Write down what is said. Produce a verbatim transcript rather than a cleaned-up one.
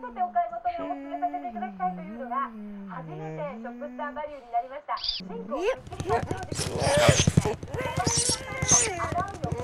せてお買い求めをお勧めさせていただきたいというのが初めてショップスターバリューになりました。シンクをすっきりさせようですね。洗うの